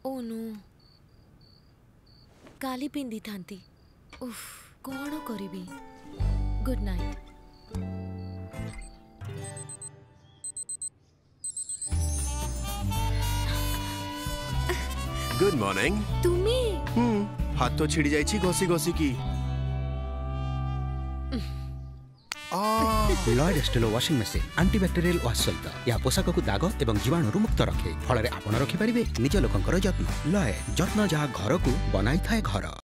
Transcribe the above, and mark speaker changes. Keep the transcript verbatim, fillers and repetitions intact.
Speaker 1: Oh no काली पिंदी थांती उफ कौन करिबी गुड नाइट
Speaker 2: गुड मॉर्निंग
Speaker 1: तुम्हें
Speaker 2: हम्म हाथ तो छिड़ी जाइछि घसी घसी की
Speaker 3: लॉयड एस्टेलो वॉशिंग मशीन एंटीबैक्टेरियल वॉश सहित या पोशाक को दाग एवं जीवाणु मुक्त रखे फल आपण रखि परिबे निज लोकंकर जत्न लॉयड जत्न जहाँ घर को बनाई थाए घर।